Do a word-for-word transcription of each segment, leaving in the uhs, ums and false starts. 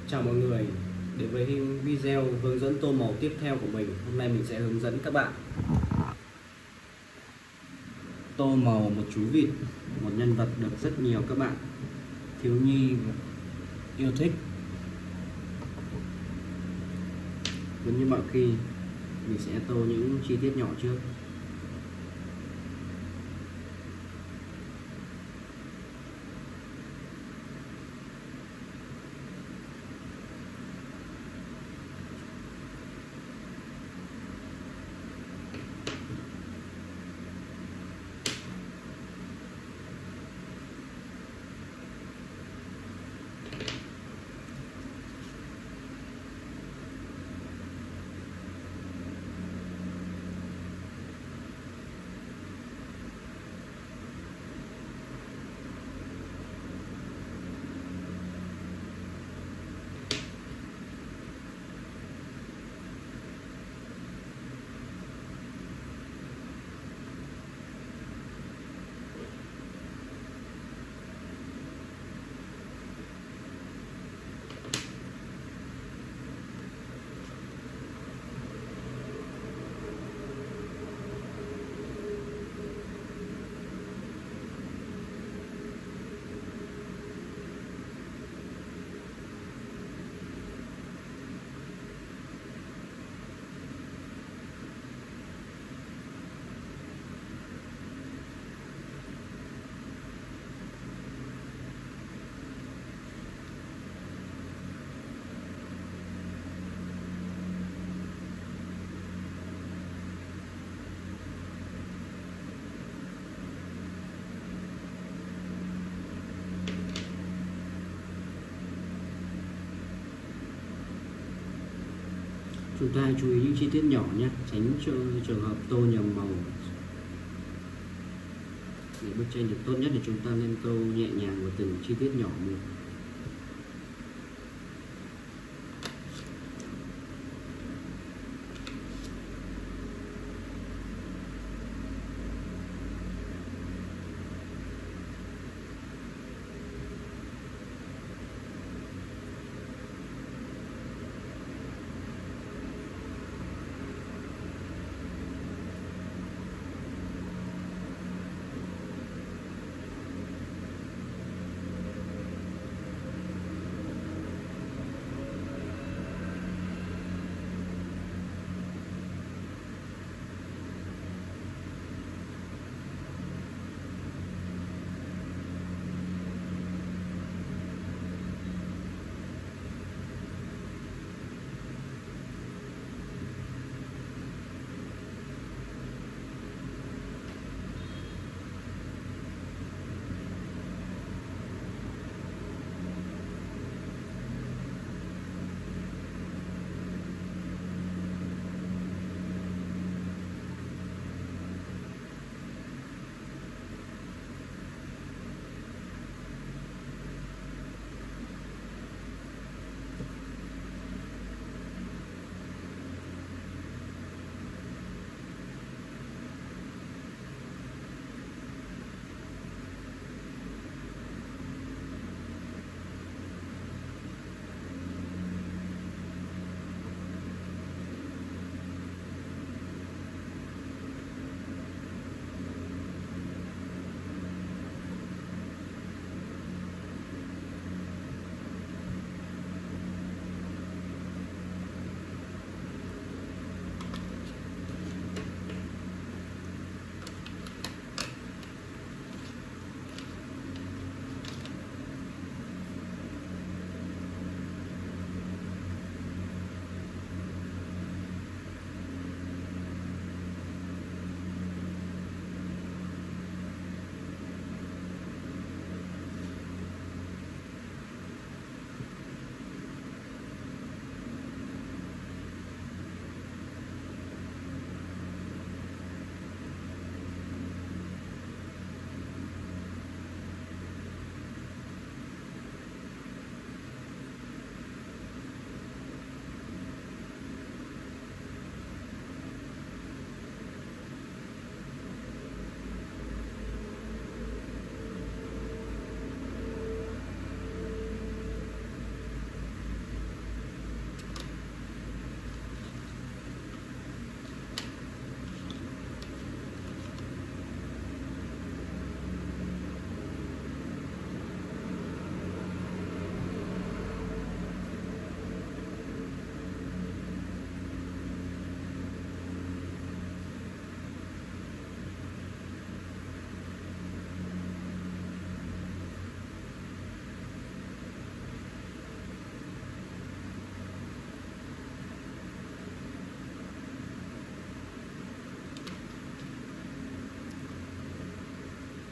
Chào mọi người, đến với video hướng dẫn tô màu tiếp theo của mình. Hôm nay mình sẽ hướng dẫn các bạn tô màu một chú vịt, một nhân vật được rất nhiều các bạn thiếu nhi yêu thích. Vẫn như mọi khi, mình sẽ tô những chi tiết nhỏ trước. Chúng ta chú ý những chi tiết nhỏ nhé, tránh cho trường hợp tô nhầm màu. Để bức tranh được tốt nhất thì chúng ta nên tô nhẹ nhàng vào từng chi tiết nhỏ một.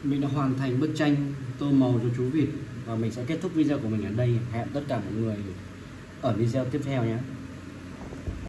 mình đã hoàn thành bức tranh tô màu cho chú vịt và mình sẽ kết thúc video của mình ở đây. Hẹn tất cả mọi người ở video tiếp theo nhé.